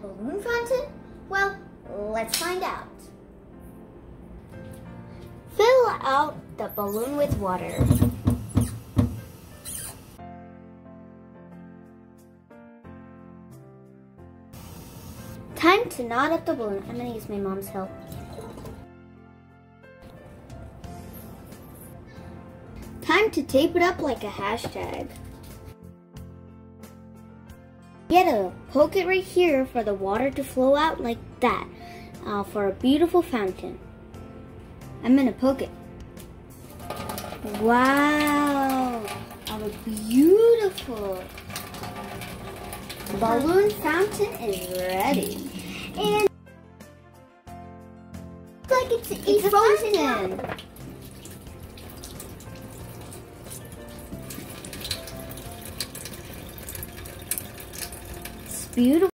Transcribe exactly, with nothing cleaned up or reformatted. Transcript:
balloon fountain? Well, let's find out. Fill out the balloon with water. Time to knot up the balloon. I'm going to use my mom's help. Time to tape it up like a hashtag. You gotta poke it right here for the water to flow out like that uh, for a beautiful fountain. I'm gonna poke it. Wow! Our beautiful balloon fountain is ready. And it's like it's, it's, it's a fountain. fountain. It's beautiful.